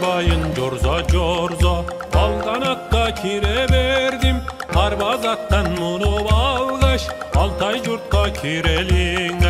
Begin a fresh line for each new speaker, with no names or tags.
bayın corza corza, Balkanak'ta kire verdim, Harbazat'tan bunu balgaş, Altay Curt'ta kirelin